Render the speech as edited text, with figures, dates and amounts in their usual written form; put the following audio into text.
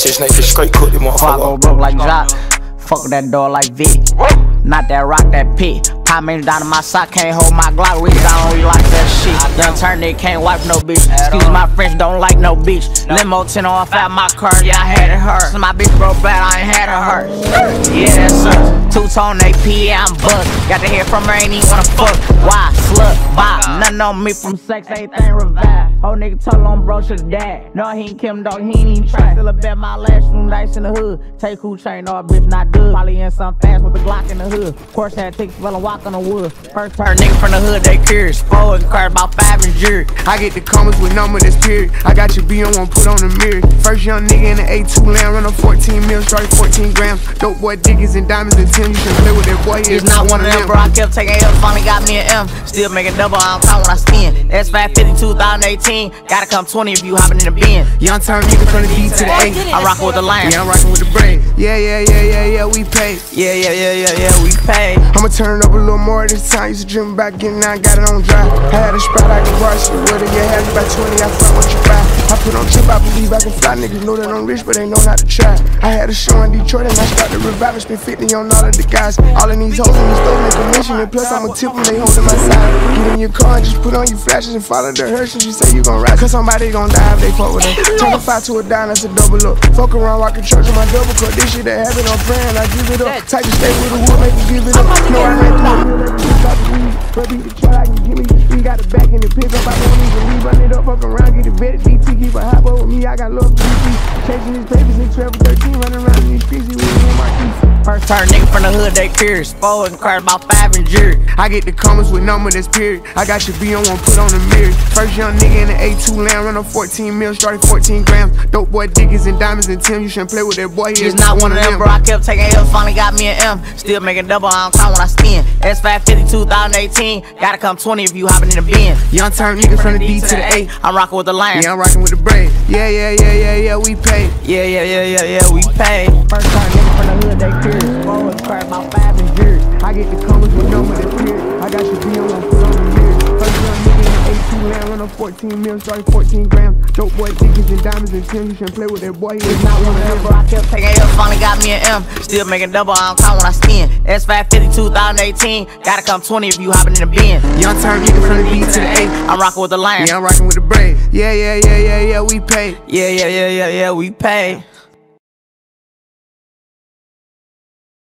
6 niggas straight cook them Before I go motherfucker. broke like Jock, fuck that door like Vic. Not that rock, that pit. Pop me down in my sock, can't hold my Glock. Reach down on you like that shit. Young turn it, can't wipe no bitch. Excuse my French, don't like no bitch. Limo 10 off out my car, yeah, I had it hurt. So my bitch broke bad, I ain't had her hurt. Yeah, that's us. Two-tone AP, yeah, I'm buzzed. Got to hear from her, ain't even wanna fuck. Why? Slut, bop. Nothing on me from sex, everything revived. Whole nigga told on bro, should've died. No, he ain't Kim, dog, he ain't even try. Still a bet my last room dice in the hood. Take who chain, no, bitch not good. Probably in some fast with the Glock in the hood. Of course, had to take fella walk on the wood. First part, nigga from the hood, they curious. 4 and card, about 5 in jury. I get the comments with number that's period. I got your B on one, put on the mirror. First young nigga in the A2 land, run up 14 mil, started 14 grams. Dope boy diggies and diamonds and Tim. You should play with that boy. He's not one of them, bro. I kept taking L, finally got me an M. Still making double, I don't count when I spin. That's 550 2018. Gotta come 20 if you hopping in the bin. Young turn nigga from the D to the A. I'm rocking with the line. Yeah, I'm rocking with the braid. Yeah, we pay. Yeah, we pay. I'ma turn it up a little more this time. Used to dream about getting out, got it on dry. I had a spot I could rush it with it. Yeah, had it by 20, I front what you buy. I put on trip, I believe I can fly. Niggas know that I'm rich, but they know not to try. I had a show in Detroit and I started reviving. Spent 50 on all of the guys. All of these hoes in the store make a mission. And plus I'ma tip them, they holding my side. Get in your car and just put on your flashes and follow the Hershey's. You say you gon' ride, cause somebody gon' die if they fuck with us. Turn a 5 to a dime, that's a double up. Fuck around, walking church with my double cut. This shit that happen on praying, I give it up. Type to stay with the wood, make you give it up. No, I ran through it. Beat the truck, I can give me the street. Got it back in the pick up, I don't even leave. Run it up, fuck around, get it vetted. DT, keep a hop up with me, I got love for DT. Chasing these papers in 12 13, running around in these streets, we in my keys. First turn nigga from the hood, they curious. 4 and card, about 5 in jury. I get the comments with number that's period. I got your B on one, put on the mirror. First young nigga in the A2 land, run up 14 mil, started 14 grams. Dope boy diggies and diamonds and Tim. You shouldn't play with that boy. He's not one of them, bro. I kept taking L, finally got me an M. Still making double, I don't count when I spin. That's 550 2018. Gotta come 20 if you hopping in the bin. Young turn nigga from the D to the A. I'm rocking with the line. Yeah, I'm rocking with the braid. Yeah, we pay. Yeah, we pay. First time nigga from the hood, they curious. 4 and card, about 5 in jury. I get the comments with number that's period. I got your B on one, put on the mirror. First young nigga in the A2 land, run up 14 mil, started 14 grams. Dope boy diggies and diamonds and Tim. You shouldn't play with that boy. He's not one of them, bro. I kept taking L, finally got me an M. Still making double, I don't count when I spin. That's 550 2018. Gotta come 20 if you hopping in the bin. Young turn nigga from the B to the A. I'm rocking with the line. Yeah, I'm rocking with the braid. Yeah, we pay. Yeah, we pay.